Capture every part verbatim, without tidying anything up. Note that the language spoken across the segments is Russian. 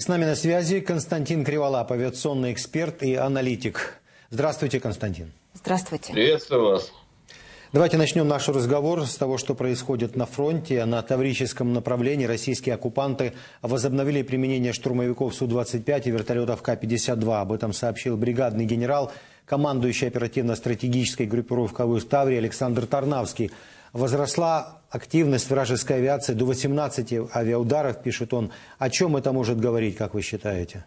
нами на связи Константин Криволап, авиационный эксперт и аналитик. Здравствуйте, Константин. Здравствуйте. Приветствую вас. Давайте начнем наш разговор с того, что происходит на фронте. На Таврическом направлении российские оккупанты возобновили применение штурмовиков Су двадцать пять и вертолетов Ка пятьдесят два. Об этом сообщил бригадный генерал, командующий оперативно-стратегической группировкой войск Таврии Александр Тарнавский. Возросла активность вражеской авиации до восемнадцати авиаударов, пишет он. О чем это может говорить, как вы считаете?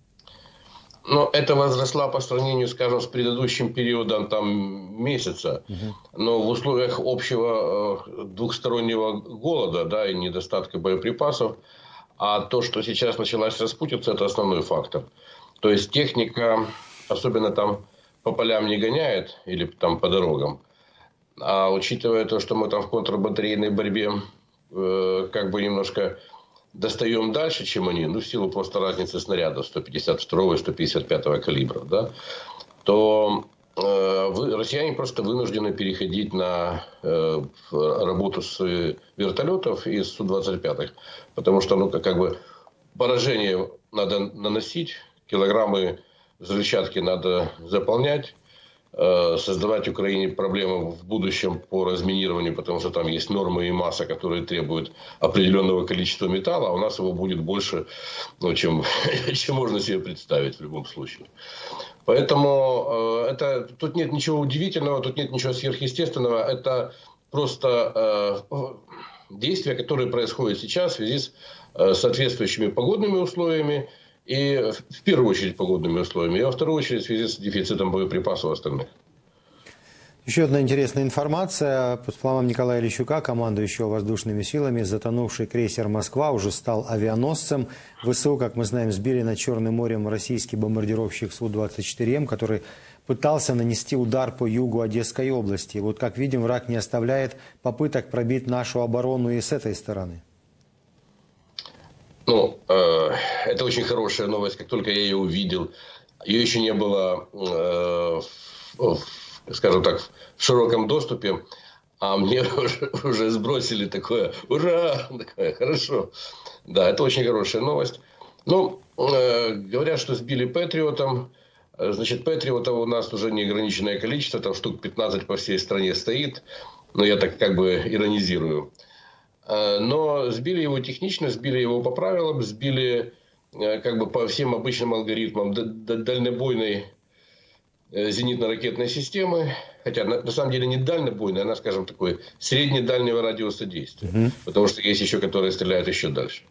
Ну, это возросла по сравнению, скажем, с предыдущим периодом там, месяца. Угу. Но в условиях общего э, двухстороннего голода, да, и недостатка боеприпасов. А то, что сейчас началась распутица, это основной фактор. То есть техника, особенно там по полям не гоняет или там по дорогам. А учитывая то, что мы там в контрбатарейной борьбе э, как бы немножко достаем дальше, чем они, ну, в силу просто разницы снарядов сто пятьдесят второго и сто пятьдесят пятого калибров, да, то э, вы, россияне просто вынуждены переходить на э, работу с вертолетов и с Су двадцать пять. Потому что, ну, как, как бы поражение надо наносить, килограммы взрывчатки надо заполнять, создавать Украине проблемы в будущем по разминированию, потому что там есть нормы и масса, которые требуют определенного количества металла, а у нас его будет больше, ну, чем, чем можно себе представить в любом случае. Поэтому э, это, тут нет ничего удивительного, тут нет ничего сверхъестественного. Это просто э, действия, которые происходят сейчас в связи с э, соответствующими погодными условиями. И в первую очередь погодными условиями, и во вторую очередь в связи с дефицитом боеприпасов остальных. Еще одна интересная информация. По словам Николая Лещука, командующего воздушными силами, затонувший крейсер «Москва» уже стал авианосцем. ВСУ, как мы знаем, сбили над Черным морем российский бомбардировщик Су двадцать четыре М, который пытался нанести удар по югу Одесской области. Вот, как видим, враг не оставляет попыток пробить нашу оборону и с этой стороны. Ну, э, это очень хорошая новость. Как только я ее увидел, ее еще не было, э, в, скажем так, в широком доступе, а мне уже, уже сбросили такое «Ура!» такое, хорошо. Да, это очень хорошая новость. Ну, э, говорят, что сбили Патриотом. Значит, Патриотов у нас уже неограниченное количество, там штук пятнадцать по всей стране стоит. Но я так как бы иронизирую. Но сбили его технично, сбили его по правилам, сбили как бы по всем обычным алгоритмам дальнобойной зенитно-ракетной системы. Хотя на, на самом деле не дальнобойная, она, скажем, такой средне-дальнего радиуса действия. Mm-hmm. Потому что есть еще, которые стреляют еще дальше.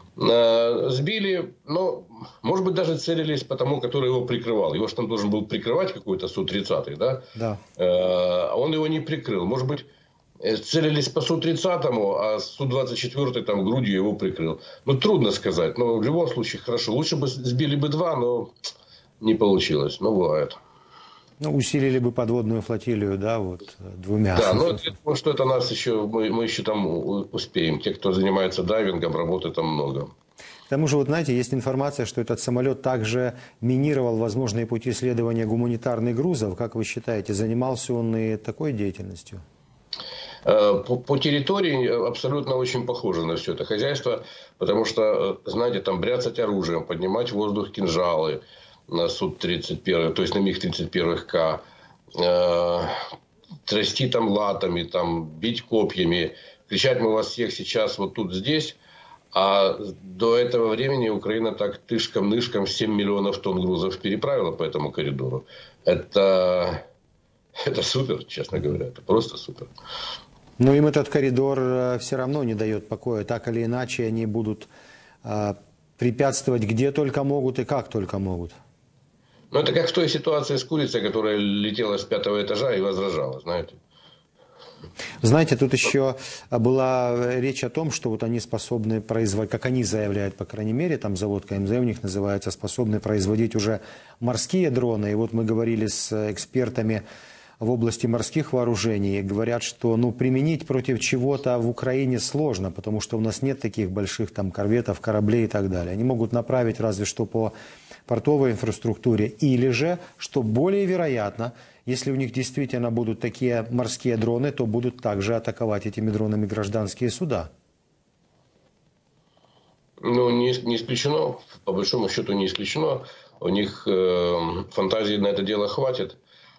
Сбили, но, может быть, даже целились по тому, который его прикрывал. Его же там должен был прикрывать какой-то Су тридцать, да? Да. А он его не прикрыл. Может быть, целились по Су тридцатому, а Су двадцать четыре там грудью его прикрыл. Ну, трудно сказать. Но в любом случае хорошо. Лучше бы сбили бы два, но не получилось. Ну, бывает. Ну, усилили бы подводную флотилию, да, вот двумя. Да, но я думаю, что это нас еще, мы, мы еще там успеем. Те, кто занимается дайвингом, работы там много. К тому же, вот знаете, есть информация, что этот самолет также минировал возможные пути следования гуманитарных грузов. Как вы считаете, занимался он и такой деятельностью? По, по территории абсолютно очень похоже на все это хозяйство, потому что, знаете, там бряцать оружием, поднимать в воздух кинжалы на Су тридцать один, то есть на Миг тридцать один К, э, трясти там латами, там, бить копьями, кричать: мы вас всех сейчас вот тут здесь. А до этого времени Украина так тышком-нышком семь миллионов тонн грузов переправила по этому коридору. Это, это супер, честно говоря, это просто супер. Но им этот коридор все равно не дает покоя. Так или иначе, они будут э, препятствовать где только могут и как только могут. Ну, это как в той ситуации с курицей, которая летела с пятого этажа и возражала, знаете. Знаете, тут еще была речь о том, что вот они способны производить, как они заявляют, по крайней мере, там завод Ка Эм Зэ у них называется, способны производить уже морские дроны. И вот мы говорили с экспертами в области морских вооружений, и говорят, что ну, применить против чего-то в Украине сложно, потому что у нас нет таких больших там корветов, кораблей и так далее. Они могут направить разве что по портовой инфраструктуре, или же, что более вероятно, если у них действительно будут такие морские дроны, то будут также атаковать этими дронами гражданские суда. Ну, не, не исключено, по большому счету не исключено. У них э, фантазии на это дело хватит.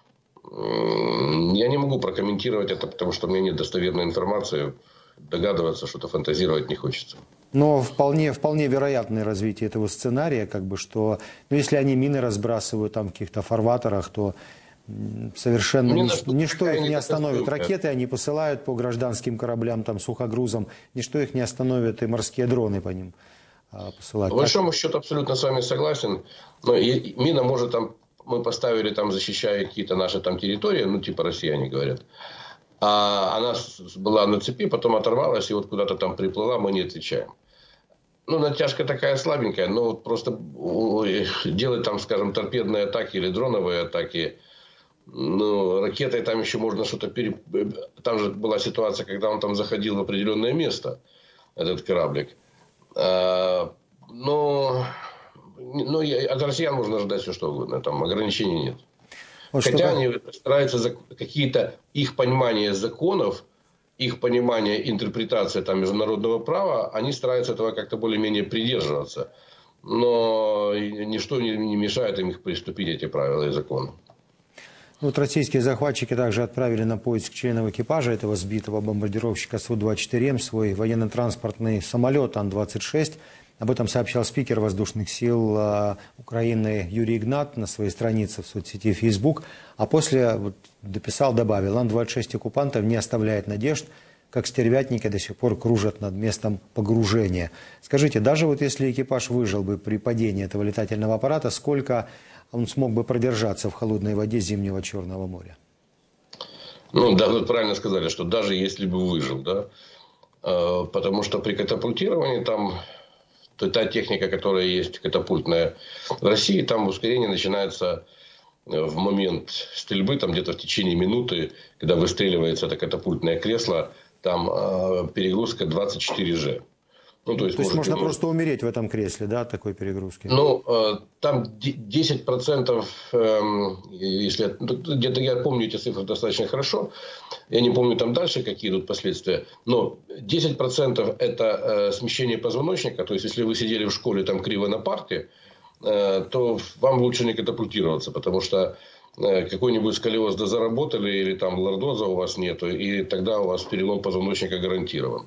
Я не могу прокомментировать это, потому что у меня нет достоверной информации. Догадываться, что-то фантазировать не хочется. Но вполне, вполне вероятное развитие этого сценария, как бы, что ну, если они мины разбрасывают там в каких-то фарватерах, то совершенно Мне нич, ничто их не остановит. катастрофа. Ракеты они посылают по гражданским кораблям, там, сухогрузам, ничто их не остановит, и морские дроны по ним а, посылать. По большому счету абсолютно с вами согласен. Но и, мина может там, мы поставили там, защищая какие-то наши там территории, ну типа россияне говорят. А она была на цепи, потом оторвалась и вот куда-то там приплыла, мы не отвечаем. Ну, натяжка такая слабенькая, но вот просто делать там, скажем, торпедные атаки или дроновые атаки, ну, ракетой там еще можно что-то пере... Там же была ситуация, когда он там заходил в определенное место, этот кораблик. А, но, но от россиян можно ожидать все что угодно, там ограничений нет. Вот Хотя они стараются за какие-то их понимания законов, их понимание интерпретации там, международного права, они стараются этого как-то более-менее придерживаться. Но ничто не, не мешает им их приступить, эти правила и законы. Вот российские захватчики также отправили на поиск членов экипажа этого сбитого бомбардировщика Су двадцать четыре М свой военно-транспортный самолет Ан двадцать шесть. Об этом сообщал спикер воздушных сил Украины Юрий Игнат на своей странице в соцсети Facebook. А после вот, дописал, добавил: Ан двадцать шесть оккупантов не оставляет надежд, как стервятники до сих пор кружат над местом погружения. Скажите, даже вот если экипаж выжил бы при падении этого летательного аппарата, сколько он смог бы продержаться в холодной воде зимнего Черного моря? Ну, да, вы правильно сказали, что даже если бы выжил, да, потому что при катапультировании там... То та техника, которая есть катапультная в России, там ускорение начинается в момент стрельбы, там где-то в течение минуты, когда выстреливается это катапультное кресло, там э, перегрузка двадцать четыре джи. Ну, то есть, то есть можно минут... просто умереть в этом кресле, да, от такой перегрузки? Ну, э, там десять процентов, э, если где-то я помню эти цифры достаточно хорошо, я не помню там дальше, какие идут последствия, но десять процентов это э, смещение позвоночника, то есть, если вы сидели в школе там криво на парте, э, то вам лучше не катапультироваться, потому что э, какой-нибудь сколиоз дозаработали или там лордоза у вас нету, и тогда у вас перелом позвоночника гарантирован.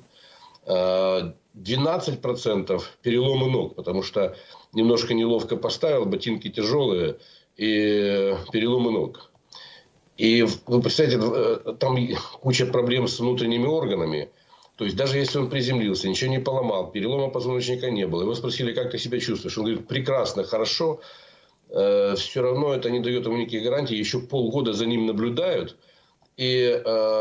двенадцать процентов переломы ног, потому что немножко неловко поставил, ботинки тяжелые и переломы ног. И вы представляете, там куча проблем с внутренними органами. То есть, даже если он приземлился, ничего не поломал, перелома позвоночника не было. Его спросили, как ты себя чувствуешь. Он говорит: прекрасно, хорошо. Все равно это не дает ему никаких гарантий. Еще полгода за ним наблюдают. И...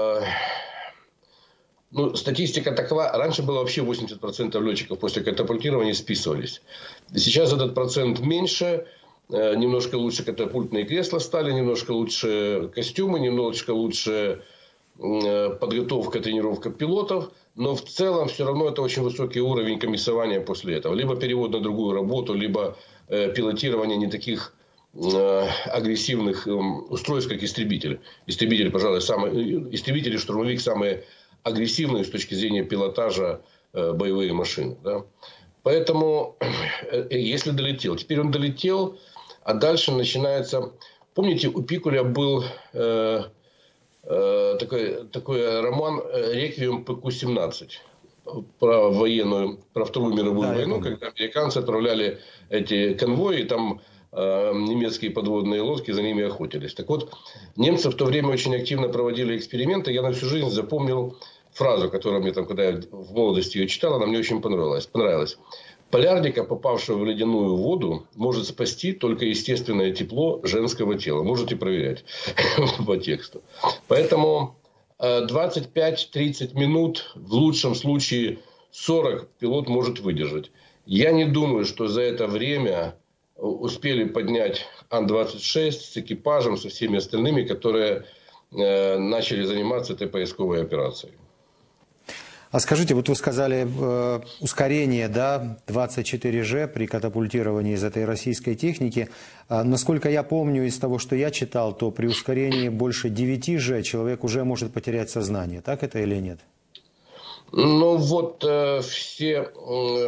Ну, статистика такова. Раньше было вообще восемьдесят процентов летчиков после катапультирования списывались. Сейчас этот процент меньше. Немножко лучше катапультные кресла стали, немножко лучше костюмы, немножко лучше подготовка, тренировка пилотов. Но в целом все равно это очень высокий уровень комиссования после этого. Либо перевод на другую работу, либо пилотирование не таких агрессивных устройств, как истребитель. Истребитель, пожалуй, самый... Истребитель и штурмовик самые агрессивные с точки зрения пилотажа э, боевые машины. Да? Поэтому, э, если долетел, теперь он долетел, а дальше начинается... Помните, у Пикуля был э, э, такой, такой роман «Реквием Пэ Ку семнадцать» про военную, про Вторую мировую да, войну, когда американцы отправляли эти конвои, там э, немецкие подводные лодки за ними охотились. Так вот, немцы в то время очень активно проводили эксперименты. Я на всю жизнь запомнил фразу, которую мне там, когда я в молодости ее читал, она мне очень понравилась. понравилась. Полярника, попавшего в ледяную воду, может спасти только естественное тепло женского тела. Можете проверять по тексту. Поэтому двадцать пять тридцать минут, в лучшем случае сорок, пилот может выдержать. Я не думаю, что за это время успели поднять Ан двадцать шесть с экипажем, со всеми остальными, которые начали заниматься этой поисковой операцией. А скажите, вот вы сказали э, ускорение, да, двадцать четыре джи при катапультировании из этой российской техники. А, насколько я помню из того, что я читал, то при ускорении больше девяти джи человек уже может потерять сознание. Так это или нет? Ну вот э, все э,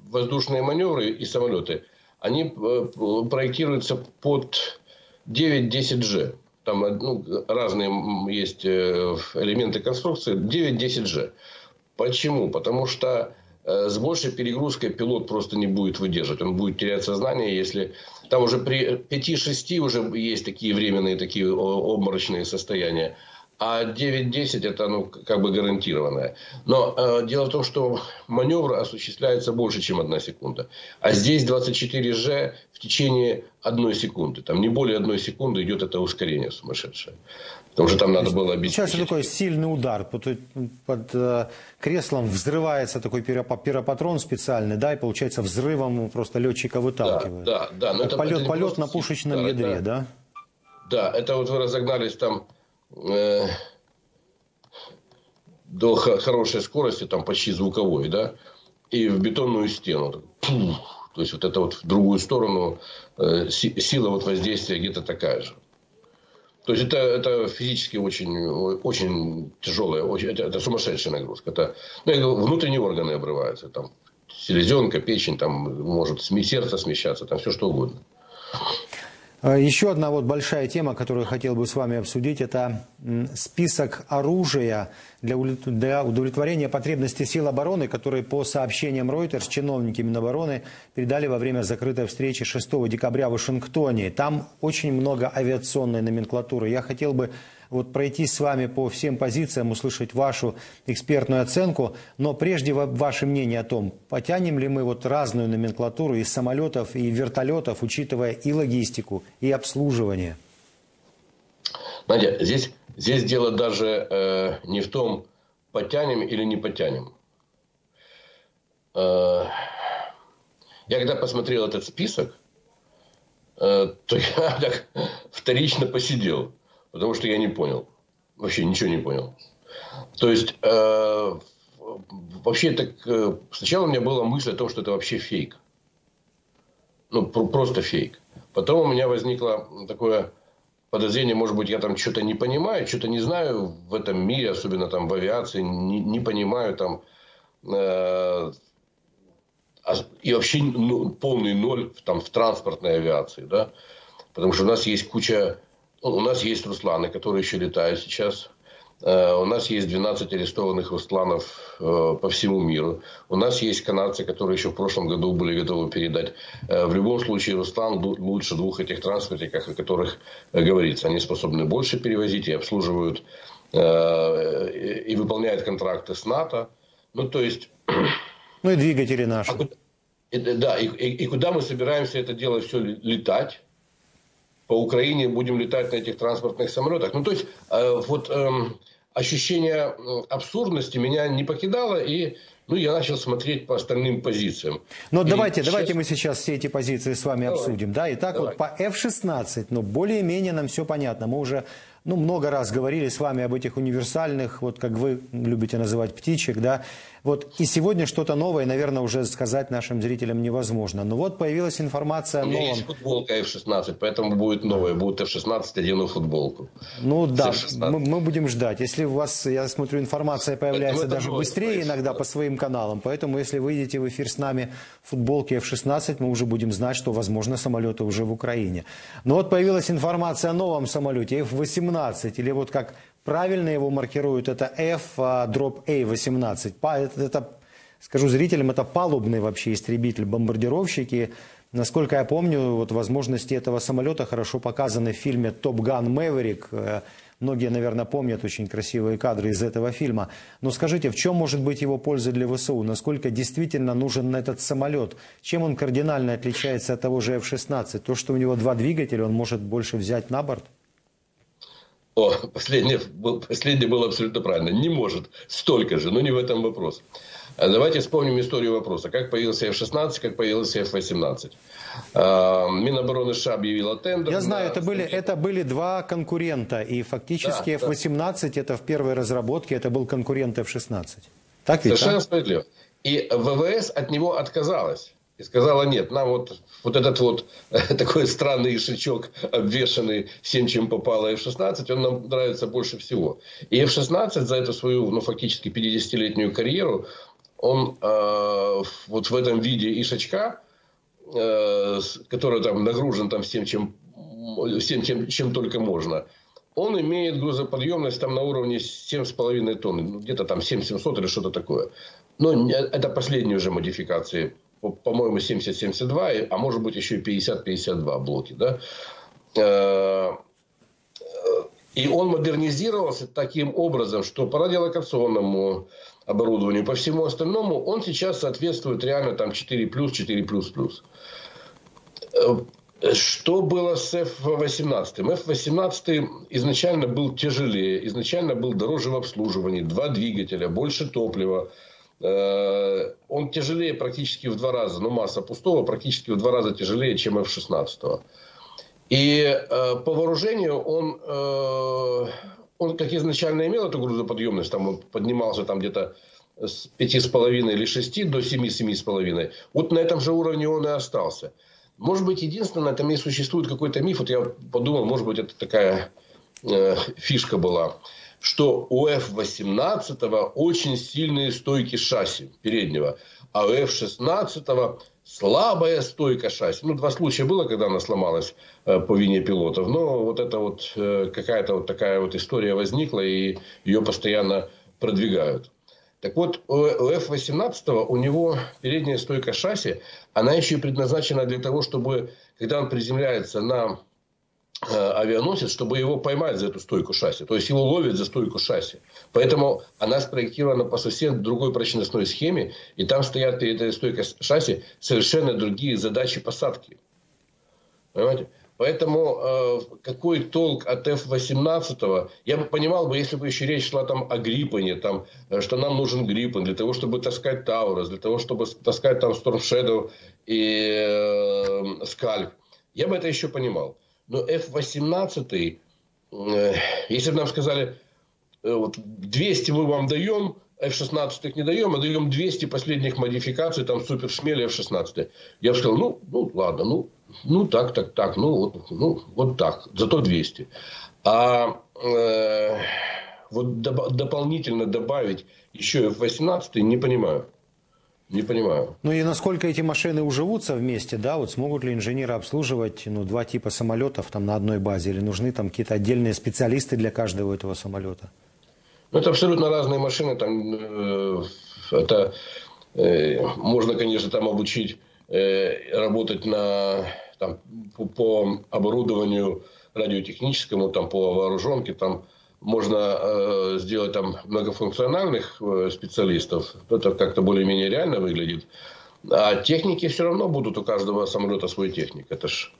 воздушные маневры и самолеты, они проектируются под девять-десять джи. Там ну, разные есть элементы конструкции. девять-десять джи. Почему? Потому что с большей перегрузкой пилот просто не будет выдерживать. Он будет терять сознание, если... Там уже при пяти-шести уже есть такие временные, такие обморочные состояния. А девять-десять это ну, как бы гарантированное. Но э, дело в том, что маневр осуществляется больше, чем одна секунда. А здесь двадцать четыре джи в течение одной секунды. Там не более одной секунды идет это ускорение сумасшедшее. Потому что там надо было обеспечить. Сейчас такой сильный удар. Под, под э, креслом взрывается такой пиропатрон специальный, да, и получается взрывом просто летчика выталкивает. Да, да, да. Но это, полет, это полет на пушечном удар, ядре, да? да? Да, это вот вы разогнались там э, до хорошей скорости, там почти звуковой, да, и в бетонную стену. Пух, то есть вот это вот в другую сторону э, сила вот воздействия где-то такая же. То есть это, это физически очень, очень тяжелая, очень, это, это сумасшедшая нагрузка. Это, ну, внутренние органы обрываются. Там селезенка, печень, там может сердце смещаться, там все что угодно. Еще одна вот большая тема, которую я хотел бы с вами обсудить, это список оружия для удовлетворения потребностей сил обороны, которые по сообщениям Reuters чиновники Минобороны передали во время закрытой встречи шестого декабря в Вашингтоне. Там очень много авиационной номенклатуры. Я хотел бы вот пройтись с вами по всем позициям, услышать вашу экспертную оценку. Но прежде ваше мнение о том, потянем ли мы вот разную номенклатуру из самолетов и вертолетов, учитывая и логистику, и обслуживание. Надя, здесь, здесь дело даже э, не в том, потянем или не потянем. Э, я когда посмотрел этот список, э, то я так вторично посидел. Потому что я не понял. Вообще ничего не понял. То есть, э, вообще так, э, сначала у меня была мысль о том, что это вообще фейк. Ну, про- просто фейк. Потом у меня возникло такое подозрение, может быть, я там что-то не понимаю, что-то не знаю в этом мире, особенно там в авиации, не, не понимаю там. Э, и вообще ну, полный ноль там, в транспортной авиации. Да? Потому что у нас есть куча... У нас есть Русланы, которые еще летают сейчас. У нас есть двенадцать арестованных Русланов по всему миру. У нас есть канадцы, которые еще в прошлом году были готовы передать. В любом случае, Руслан лучше двух этих транспортников, о которых говорится. Они способны больше перевозить и обслуживают, и выполняют контракты с НАТО. Ну, то есть... Ну, и двигатели наши. А, да, и, и, и куда мы собираемся это дело все летать? По Украине будем летать на этих транспортных самолетах. Ну, то есть, э, вот э, ощущение абсурдности меня не покидало, и ну, я начал смотреть по остальным позициям. Но и давайте, сейчас... давайте мы сейчас все эти позиции с вами Давай. обсудим. Да? Итак, Давай. вот по эф шестнадцать, ну, более-менее нам все понятно. Мы уже ну, много раз говорили с вами об этих универсальных, вот как вы любите называть, птичек, да. Вот и сегодня что-то новое, наверное, уже сказать нашим зрителям невозможно. Но вот появилась информация о новом. У меня есть футболка эф шестнадцать, поэтому будет новая, будет эф шестнадцать, одену футболку. Ну да, мы, мы будем ждать. Если у вас, я смотрю, информация появляется это даже новость, быстрее конечно, иногда да. по своим каналам, поэтому если выйдете в эфир с нами в футболке эф шестнадцать, мы уже будем знать, что, возможно, самолеты уже в Украине. Но вот появилась информация о новом самолете эф восемнадцать, или вот как правильно его маркируют, это F-A восемнадцать. Это, это, скажу зрителям, это палубный вообще истребитель-бомбардировщики. Насколько я помню, вот возможности этого самолета хорошо показаны в фильме «Топ Ган Мэверик». Многие, наверное, помнят очень красивые кадры из этого фильма. Но скажите, в чем может быть его польза для вэ эс у? Насколько действительно нужен этот самолет? Чем он кардинально отличается от того же эф шестнадцать? То, что у него два двигателя, он может больше взять на борт? О, последнее, последнее было абсолютно правильно. Не может. Столько же, но не в этом вопрос. Давайте вспомним историю вопроса. Как появился эф шестнадцать, как появился эф восемнадцать. Минобороны США объявила тендер. Я знаю, на... это, были, это были два конкурента. И фактически да, эф восемнадцать да. это в первой разработке, это был конкурент эф шестнадцать. Так ведь? Совершенно а? справедливо. И ВВС от него отказалась. И сказала, нет, нам вот, вот этот вот такой странный ишачок, обвешанный всем, чем попало эф шестнадцать, он нам нравится больше всего. И эф шестнадцать за эту свою, ну, фактически пятидесятилетнюю карьеру, он э, вот в этом виде ишачка, э, который там нагружен там всем, чем, всем чем, чем только можно, он имеет грузоподъемность там на уровне семь с половиной тонн, ну, где-то там семь тысяч семьсот или что-то такое. Но это последние уже модификации, по-моему, семьдесят семьдесят два, а может быть еще и пятьдесят пятьдесят два блоки, да. И он модернизировался таким образом, что по радиолокационному оборудованию, по всему остальному, он сейчас соответствует реально там четыре плюс, четыре плюс плюс. Что было с эф восемнадцать? эф восемнадцать изначально был тяжелее, изначально был дороже в обслуживании, два двигателя, больше топлива. Он тяжелее практически в два раза, ну масса пустого практически в два раза тяжелее, чем эф шестнадцать. И э, по вооружению он, э, он как изначально имел эту грузоподъемность, там он поднимался там где-то с пяти с половиной или шести до семи-семи с половиной. Вот на этом же уровне он и остался. Может быть, единственное, там и существует какой-то миф, вот я подумал, может быть, это такая э, фишка была, что у эф восемнадцать очень сильные стойки шасси переднего, а у эф шестнадцать слабая стойка шасси. Ну, два случая было, когда она сломалась э, по вине пилотов. Но вот это вот э, какая-то вот такая вот история возникла, и ее постоянно продвигают. Так вот, у эф восемнадцать у него передняя стойка шасси, она еще и предназначена для того, чтобы, когда он приземляется на э, авианосец, чтобы его поймать за эту стойку шасси. То есть, его ловят за стойку шасси. Поэтому она спроектирована по совсем другой прочностной схеме. И там стоят перед этой стойкой шасси совершенно другие задачи посадки. Понимаете? Поэтому э, какой толк от эф восемнадцать? Я бы понимал, бы, если бы еще речь шла там о Гриппене, там, что нам нужен Гриппен для того, чтобы таскать Таурус, для того, чтобы таскать там Storm Shadow и э, Скальп. Я бы это еще понимал. Но эф восемнадцать, э, если бы нам сказали, э, вот двести мы вам даем, эф шестнадцать не даем, а даем двести последних модификаций, там супер шмели эф шестнадцать. Я бы сказал, ну, ну ладно, ну, ну так, так, так, ну вот, ну, вот так, зато двести. А э, вот доп- дополнительно добавить еще эф восемнадцать не понимаю. Не понимаю. Ну и насколько эти машины уживутся вместе, да, вот смогут ли инженеры обслуживать, ну, два типа самолетов там на одной базе, или нужны там какие-то отдельные специалисты для каждого этого самолета? Ну, это абсолютно разные машины, там, э, это, э, можно, конечно, там обучить э, работать на, там, по, по оборудованию радиотехническому, там, по вооруженке, там, можно э, сделать там многофункциональных э, специалистов. Это как-то более-менее реально выглядит. А техники все равно будут у каждого самолета свой техник. Это ж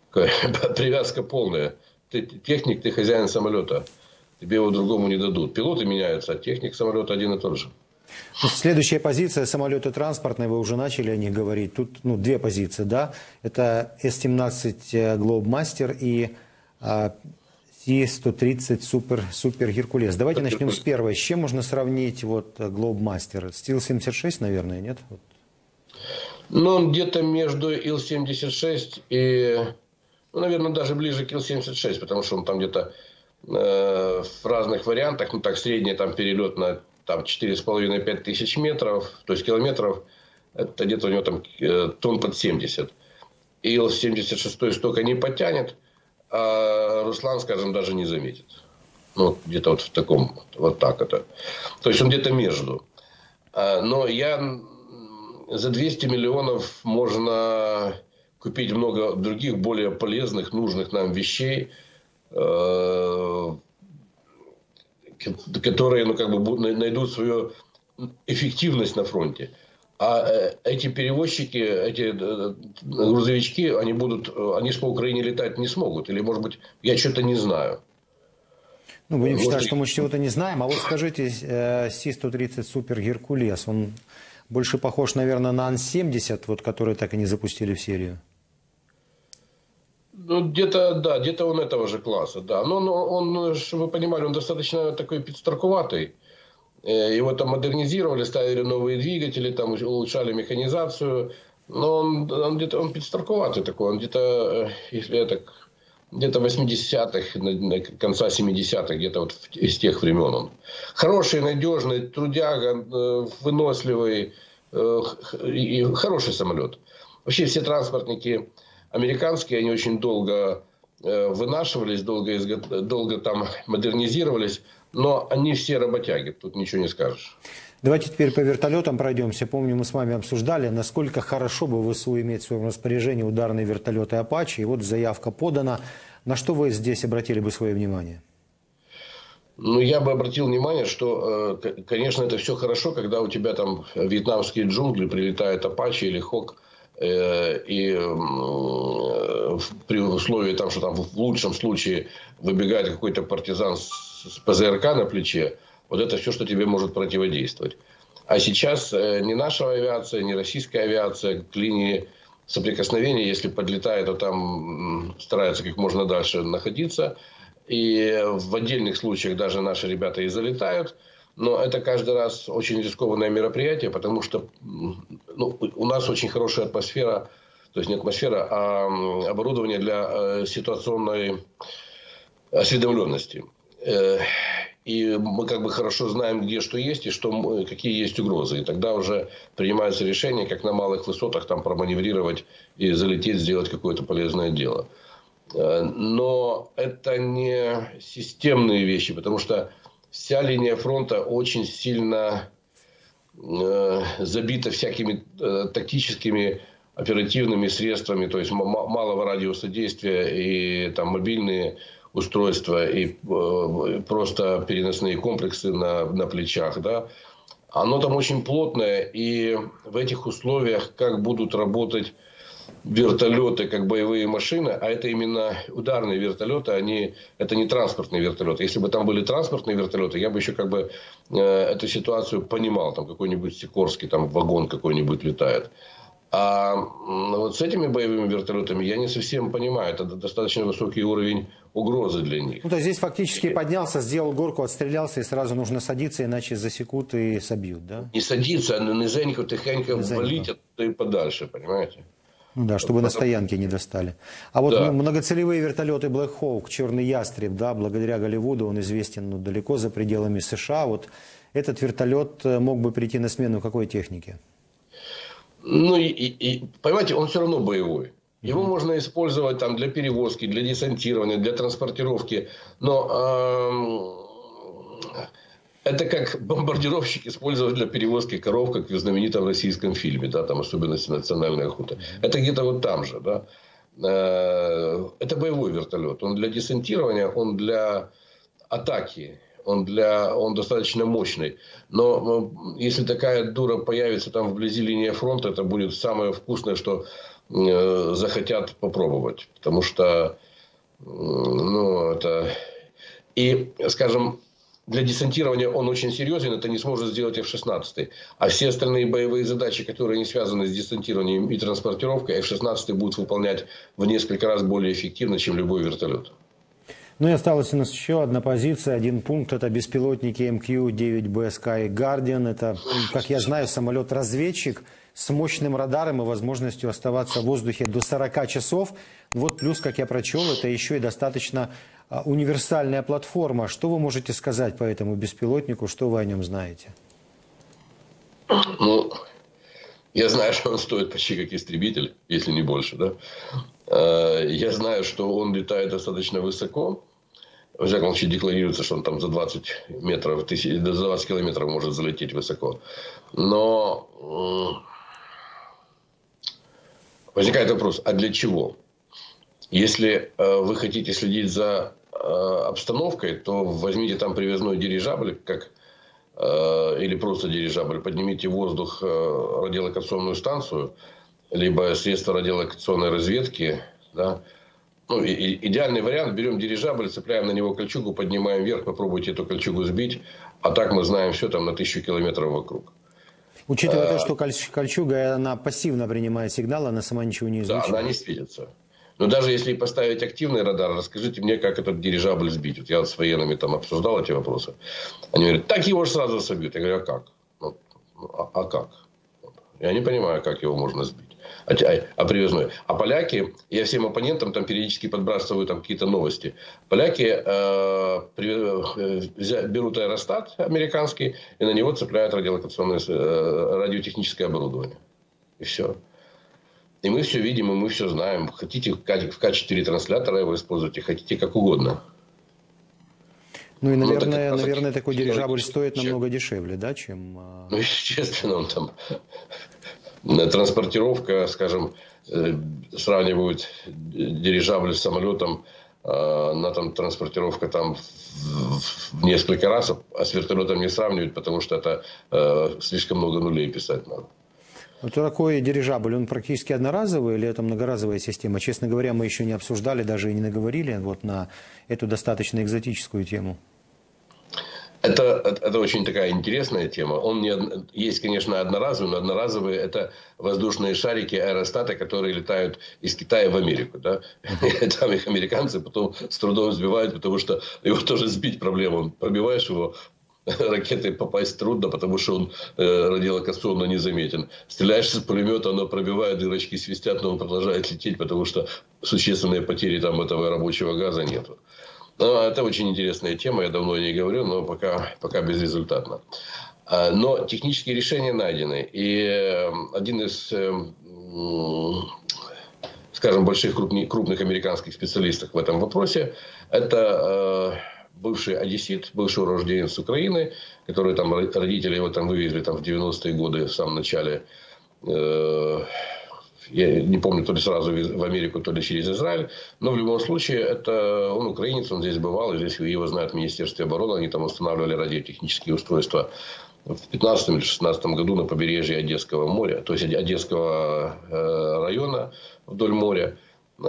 привязка полная. Ты техник, ты хозяин самолета. Тебе его другому не дадут. Пилоты меняются, а техник самолета один и тот же. Следующая позиция — самолеты транспортные. Вы уже начали о них говорить. Тут, ну, две позиции, да? Это эс семнадцать Globemaster и а, си сто тридцать Super, Super Hercules. Давайте начнем с первой. С чем можно сравнить вот Globemaster? С Ил семьдесят шесть, наверное, нет? Ну, он где-то между Ил семьдесят шесть и, ну, наверное, даже ближе к Ил семьдесят шесть, потому что он там где-то э, в разных вариантах, ну, так, средний там перелет на там четыре с половиной — пять тысяч метров, то есть километров, это где-то у него там э, тонн под семьдесят. Ил семьдесят шесть столько не потянет, а Руслан, скажем, даже не заметит. Ну, где-то вот в таком, вот так это. То есть он где-то между. Но я за двести миллионов можно купить много других более полезных, нужных нам вещей, которые, ну, как бы найдут свою эффективность на фронте. А эти перевозчики, эти грузовички, они будут, они по Украине летать не смогут. Или, может быть, я что-то не знаю. Ну, будем считать, что мы чего-то не знаем. А вот скажите, си сто тридцать Super Hercules, он больше похож, наверное, на Ан семьдесят, вот, который так и не запустили в серию? Ну, где-то, да, где-то он этого же класса, да. Но, но он, чтобы вы понимали, он достаточно такой подстарковатый. Его там модернизировали, ставили новые двигатели, там улучшали механизацию. Но он, он где-то он подстарковатый такой. Он где-то, если я так где-то восьмидесятых, конца семидесятых, где-то вот из тех времен он. Хороший, надежный, трудяга, выносливый, и хороший самолет. Вообще все транспортники американские, они очень долго вынашивались, долго, изго... долго там модернизировались, но они все работяги, тут ничего не скажешь. Давайте теперь по вертолетам пройдемся. Помню, мы с вами обсуждали, насколько хорошо бы ВСУ иметь в своем распоряжении ударные вертолеты «Апачи». И вот заявка подана. На что вы здесь обратили бы свое внимание? Ну, я бы обратил внимание, что, конечно, это все хорошо, когда у тебя там вьетнамские джунгли, прилетает «Апачи» или «Хок». И при условии, там, что там в лучшем случае выбегает какой-то партизан с ПЗРК на плече, вот это все, что тебе может противодействовать. А сейчас ни наша авиация, ни российская авиация к линии соприкосновения, если подлетает, то там старается как можно дальше находиться. И в отдельных случаях даже наши ребята и залетают. Но это каждый раз очень рискованное мероприятие, потому что ну, у нас очень хорошая атмосфера, то есть не атмосфера, а оборудование для ситуационной осведомленности. И мы как бы хорошо знаем, где что есть и что, какие есть угрозы. И тогда уже принимается решение, как на малых высотах там проманеврировать и залететь, сделать какое-то полезное дело. Но это не системные вещи, потому что вся линия фронта очень сильно э, забита всякими э, тактическими оперативными средствами, то есть малого радиуса действия и там мобильные устройства и э, просто переносные комплексы на, на плечах, да. Оно там очень плотное, и в этих условиях как будут работать вертолеты как боевые машины, а это именно ударные вертолеты, они, это не транспортные вертолеты. Если бы там были транспортные вертолеты, я бы еще как бы э, эту ситуацию понимал. Там какой-нибудь Сикорский, там вагон какой-нибудь летает. А вот с этими боевыми вертолетами я не совсем понимаю. Это достаточно высокий уровень угрозы для них. Ну, то есть здесь фактически поднялся, сделал горку, отстрелялся, и сразу нужно садиться, иначе засекут и собьют, да? Не садиться, а низенько, тихонько валить оттуда и подальше, понимаете? Ну да, чтобы на стоянке не достали. А вот да. Многоцелевые вертолеты Black Hawk, Черный Ястреб, да, благодаря Голливуду он известен ну, далеко за пределами США. Вот этот вертолет мог бы прийти на смену какой технике? Ну, и, и, понимаете, он все равно боевой. Его mm-hmm. можно использовать там, для перевозки, для десантирования, для транспортировки. Но э, это как бомбардировщик использовать для перевозки коров, как в знаменитом российском фильме, да, там особенности национальной охоты. Mm-hmm. Это где-то вот там же. Да. Э, это боевой вертолет. Он для десантирования, он для атаки. Он, для, он достаточно мощный. Но если такая дура появится там вблизи линии фронта, это будет самое вкусное, что э, захотят попробовать. Потому что, э, ну, это... И, скажем, для десантирования он очень серьезен, это не сможет сделать эф шестнадцать. А все остальные боевые задачи, которые не связаны с десантированием и транспортировкой, эф шестнадцать будет выполнять в несколько раз более эффективно, чем любой вертолет. Ну и осталась у нас еще одна позиция, один пункт. Это беспилотники эм кью девять бэ Sky Guardian. Это, как я знаю, самолет-разведчик с мощным радаром и возможностью оставаться в воздухе до сорока часов. Вот плюс, как я прочел, это еще и достаточно универсальная платформа. Что вы можете сказать по этому беспилотнику? Что вы о нем знаете? Ну, я знаю, что он стоит почти как истребитель, если не больше, да. Я знаю, что он летает достаточно высоко. Во всяком случае, декларируется, что он там за двадцать метров, за двадцать километров может залететь высоко. Но возникает вопрос, а для чего? Если вы хотите следить за обстановкой, то возьмите там привязной дирижабль, как, или просто дирижабль, поднимите в воздух радиолокационную станцию, либо средства радиолокационной разведки, да. Ну, и, и, идеальный вариант, берем дирижабль, цепляем на него кольчугу, поднимаем вверх, попробуйте эту кольчугу сбить, а так мы знаем все там на тысячу километров вокруг. Учитывая а, то, что кольч, кольчуга, она пассивно принимает сигнал, она сама ничего не излучает. Да, она не светится. Но даже если поставить активный радар, расскажите мне, как этот дирижабль сбить. Вот я с военными там обсуждал эти вопросы. Они говорят, так его же сразу собьют. Я говорю, а как? Ну, а, а как? Я не понимаю, как его можно сбить. а, а привозной. А поляки, я всем оппонентам там периодически подбрасываю там какие-то новости. Поляки э, при, берут аэростат американский и на него цепляют радиолокационное, э, радиотехническое оборудование. И все. И мы все видим, и мы все знаем. Хотите в качестве ретранслятора его используйте, хотите как угодно. Ну и, наверное, ну, так, наверное такой дирижабль стоит намного дешевле, да, чем... Ну, естественно, он там... Транспортировка, скажем, сравнивают дирижабль с самолетом, на там транспортировка там в несколько раз, а с вертолетом не сравнивают, потому что это э, слишком много нулей писать надо. Вот такой дирижабль, он практически одноразовый или это многоразовая система? Честно говоря, мы еще не обсуждали, даже и не наговорили вот на эту достаточно экзотическую тему. Это, это очень такая интересная тема. Он не, есть, конечно, одноразовый, но одноразовые – это воздушные шарики, аэростаты, которые летают из Китая в Америку. Да? И там их американцы потом с трудом сбивают, потому что его тоже сбить проблема. Пробиваешь его, ракетой попасть трудно, потому что он э, радиолокационно незаметен. Стреляешь из пулемета, оно пробивает, дырочки свистят, но он продолжает лететь, потому что существенные потери там этого рабочего газа нету. Но это очень интересная тема, я давно не говорю, но пока, пока безрезультатно. Но технические решения найдены. И один из, скажем, больших крупных, крупных американских специалистов в этом вопросе – это бывший одессит, бывший урожденец Украины, который там, родители его там вывезли там, в девяностые годы, в самом начале. Я не помню, то ли сразу в Америку, то ли через Израиль. Но в любом случае, это он украинец, он здесь бывал. И здесь его знают в Министерстве обороны. Они там устанавливали радиотехнические устройства в пятнадцатом или шестнадцатом году на побережье Одесского моря. То есть, Одесского района вдоль моря.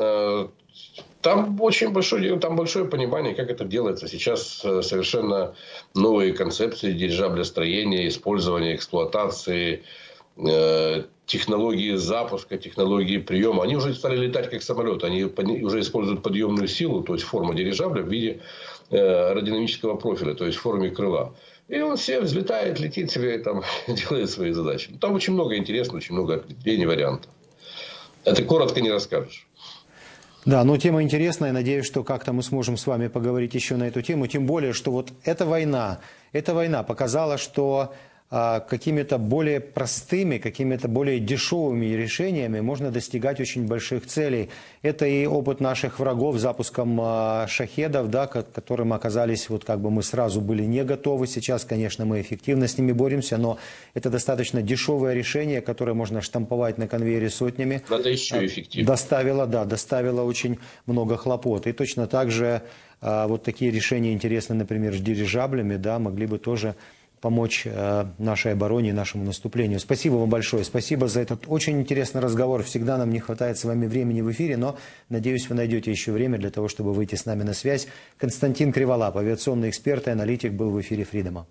Там очень большое, там большое понимание, как это делается. Сейчас совершенно новые концепции дирижаблестроения, использования, эксплуатации, технологии запуска, технологии приема. Они уже стали летать как самолеты. Они уже используют подъемную силу, то есть форму дирижабля в виде аэродинамического профиля, то есть в форме крыла. И он все взлетает, летит себе, там, делает свои задачи. Там очень много интересного, очень много ответвлений, вариантов. Это коротко не расскажешь. Да, но тема интересная. Надеюсь, что как-то мы сможем с вами поговорить еще на эту тему. Тем более, что вот эта война, эта война показала, что какими-то более простыми, какими-то более дешевыми решениями можно достигать очень больших целей. Это и опыт наших врагов с запуском шахедов, да, к которым оказались, вот как бы мы сразу были не готовы. Сейчас, конечно, мы эффективно с ними боремся, но это достаточно дешевое решение, которое можно штамповать на конвейере сотнями. Это еще эффективно. Доставило, да, доставило очень много хлопот. И точно так же вот такие решения интересны, например, с дирижаблями, да, могли бы тоже помочь э, нашей обороне и нашему наступлению. Спасибо вам большое. Спасибо за этот очень интересный разговор. Всегда нам не хватает с вами времени в эфире, но, надеюсь, вы найдете еще время для того, чтобы выйти с нами на связь. Константин Криволап, авиационный эксперт и аналитик, был в эфире Фридома.